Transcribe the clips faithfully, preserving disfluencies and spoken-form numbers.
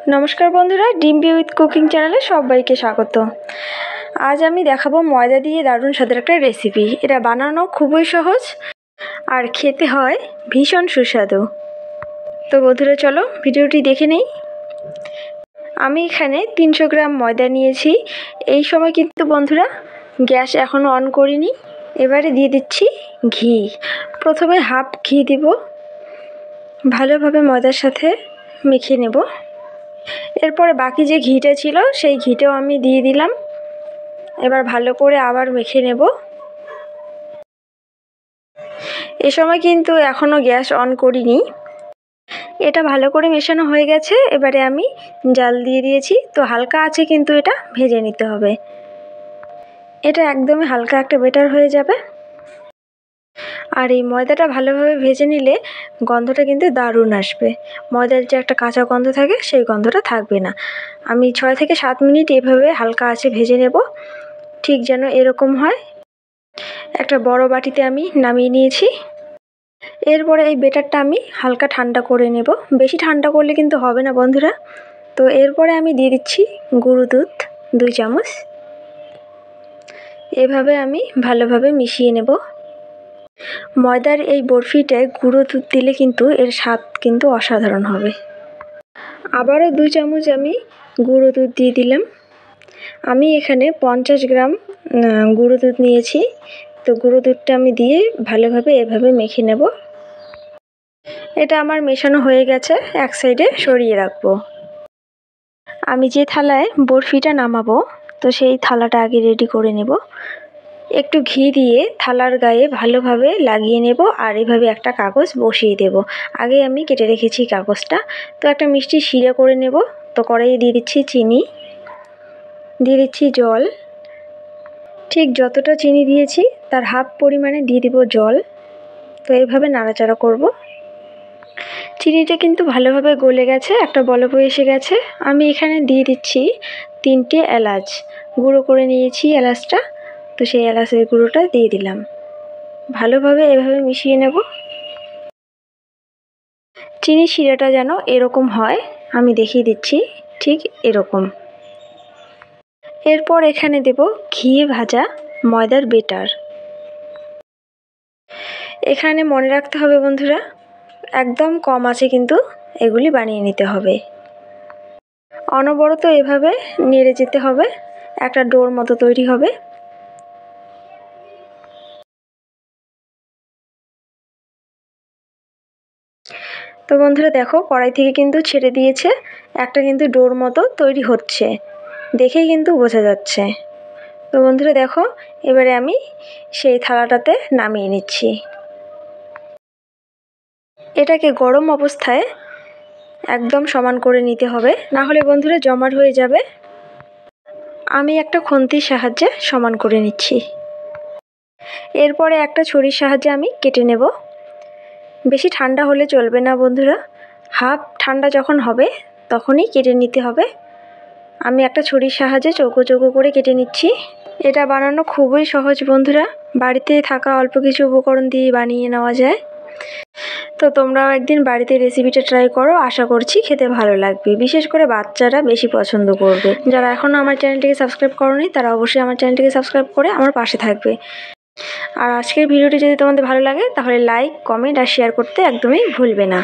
নমস্কার বন্ধুরা, Dimpy with cooking চ্যানেলে সবাইকে স্বাগত। আজ আমি দেখাবো ময়দা দিয়ে দারুণ স্বাদের একটা রেসিপি। এটা বানানো খুবই সহজ আর খেতে হয় ভীষণ সুস্বাদু। তো বন্ধুরা চলো ভিডিওটি দেখে নেই। আমি এখানে তিনশো গ্রাম ময়দা নিয়েছি। এই সময় কিন্তু বন্ধুরা গ্যাস এখনও অন করিনি। এবারে দিয়ে দিচ্ছি ঘি। প্রথমে হাফ ঘি দিব, ভালোভাবে ময়দার সাথে মেখে নেব। এরপরে বাকি যে ঘিটা ছিল সেই ঘিটাও আমি দিয়ে দিলাম। এবার ভালো করে আবার মেখে নেব। এ সময় কিন্তু এখনও গ্যাস অন করিনি। এটা ভালো করে মেশানো হয়ে গেছে। এবারে আমি জাল দিয়ে দিয়েছি। তো হালকা আছে কিন্তু এটা ভেজে নিতে হবে। এটা একদমই হালকা একটা বেটার হয়ে যাবে। আর এই ময়দাটা ভালোভাবে ভেজে নিলে গন্ধটা কিন্তু দারুণ আসবে। ময়দার যে একটা কাঁচা গন্ধ থাকে সেই গন্ধটা থাকবে না। আমি ছয় থেকে সাত মিনিট এভাবে হালকা আঁচে ভেজে নেব, ঠিক যেন এরকম হয়। একটা বড় বাটিতে আমি নামিয়ে নিয়েছি। এরপরে এই বেটারটা আমি হালকা ঠান্ডা করে নেব। বেশি ঠান্ডা করলে কিন্তু হবে না বন্ধুরা। তো এরপরে আমি দিয়ে দিচ্ছি গুঁড়ো দুধ দুই চামচ। এভাবে আমি ভালোভাবে মিশিয়ে নেব। ময়দার এই বরফিটায় গুঁড়ো দুধ দিলে কিন্তু এর স্বাদ কিন্তু অসাধারণ হবে। আবারও দুই চামচ আমি গুঁড়ো দুধ দিয়ে দিলাম। আমি এখানে পঞ্চাশ গ্রাম গুঁড়ো দুধ নিয়েছি। তো গুঁড়ো দুধটা আমি দিয়ে ভালোভাবে এভাবে মেখে নেব। এটা আমার মেশানো হয়ে গেছে, এক সাইডে সরিয়ে রাখবো। আমি যে থালায় বরফিটা নামাবো তো সেই থালাটা আগে রেডি করে নেব। একটু ঘি দিয়ে থালার গায়ে ভালোভাবে লাগিয়ে নেব আর এভাবে একটা কাগজ বসিয়ে দেব। আগে আমি কেটে রেখেছি কাগজটা। তো একটা মিষ্টি শিরা করে নেব। তো কড়াইয়ে দিয়ে দিচ্ছি চিনি, দিয়ে দিচ্ছি জল। ঠিক যতটা চিনি দিয়েছি তার হাফ পরিমাণে দিয়ে দিব জল। তো এইভাবে নাড়াচাড়া করব। চিনিটা কিন্তু ভালোভাবে গলে গেছে, একটা বলক এসে গেছে। আমি এখানে দিয়ে দিচ্ছি তিনটে এলাচ গুঁড়ো করে নিয়েছি এলাচটা। তো সেই এলাচের গুঁড়োটা দিয়ে দিলাম। ভালোভাবে এভাবে মিশিয়ে নেব। চিনি শিরাটা যেন এরকম হয়, আমি দেখিয়ে দিচ্ছি, ঠিক এরকম। এরপর এখানে দেব ঘি ভাজা ময়দার বেটার। এখানে মনে রাখতে হবে বন্ধুরা, একদম কম আছে কিন্তু এগুলি বানিয়ে নিতে হবে। অনবরত এভাবে নেড়ে যেতে হবে, একটা ডোর মতো তৈরি হবে। তো বন্ধুরা দেখো কড়াই থেকে কিন্তু ছেড়ে দিয়েছে, একটা কিন্তু ডোর মতো তৈরি হচ্ছে, দেখেই কিন্তু বোঝা যাচ্ছে। তো বন্ধুরা দেখো এবারে আমি সেই থালাটাতে নামিয়ে নিচ্ছি। এটাকে গরম অবস্থায় একদম সমান করে নিতে হবে, না হলে বন্ধুরা জমাট হয়ে যাবে। আমি একটা খুন্তির সাহায্যে সমান করে নিচ্ছি। এরপরে একটা ছুরির সাহায্যে আমি কেটে নেব। বেশি ঠান্ডা হলে চলবে না বন্ধুরা, হাফ ঠান্ডা যখন হবে তখনই কেটে নিতে হবে। আমি একটা ছুরির সাহায্যে চৌকো চৌকো করে কেটে নিচ্ছি। এটা বানানো খুবই সহজ বন্ধুরা, বাড়িতে থাকা অল্প কিছু উপকরণ দিয়ে বানিয়ে নেওয়া যায়। তো তোমরাও একদিন বাড়িতে রেসিপিটা ট্রাই করো, আশা করছি খেতে ভালো লাগবে। বিশেষ করে বাচ্চারা বেশি পছন্দ করবে। যারা এখনও আমার চ্যানেলটিকে সাবস্ক্রাইব করোনি তারা অবশ্যই আমার চ্যানেলটিকে সাবস্ক্রাইব করে আমার পাশে থাকবে। আর আজকের ভিডিওটি যদি তোমাদের ভালো লাগে তাহলে লাইক, কমেন্ট আর শেয়ার করতে একদমই ভুলবে না।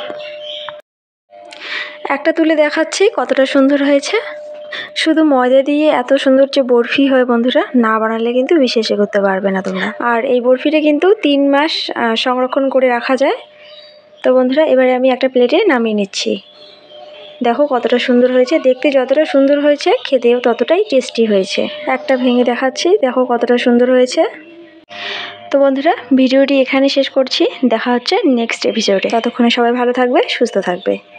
একটা তুলে দেখাচ্ছি কতটা সুন্দর হয়েছে। শুধু ময়দা দিয়ে এত সুন্দর যে বরফি হয় বন্ধুরা, না বানালে কিন্তু বিশ্বাস করতে পারবে না তোমরা। আর এই বরফিটা কিন্তু তিন মাস সংরক্ষণ করে রাখা যায়। তো বন্ধুরা এবারে আমি একটা প্লেটে নামিয়ে নিচ্ছি। দেখো কতটা সুন্দর হয়েছে, দেখতে যতটা সুন্দর হয়েছে খেতেও ততটাই টেস্টি হয়েছে। একটা ভেঙে দেখাচ্ছি, দেখো কতটা সুন্দর হয়েছে। তো বন্ধুরা ভিডিওটি এখানে শেষ করছি, দেখা হচ্ছে নেক্সট এপিসোডে। ততক্ষণে সবাই ভালো থাকবে, সুস্থ থাকবে।